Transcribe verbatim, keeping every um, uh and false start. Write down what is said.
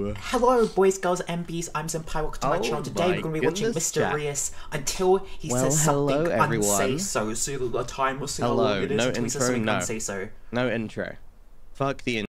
Hello, boys, girls, and bees. I'm Senpai. Welcome to my Oh channel. Today my we're going to be watching goodness, Mysterious until he Well, says hello, something everyone. unseiso. So the time will see how Hello, long it is no until he says intro, something no. unseiso. No intro. Fuck the intro.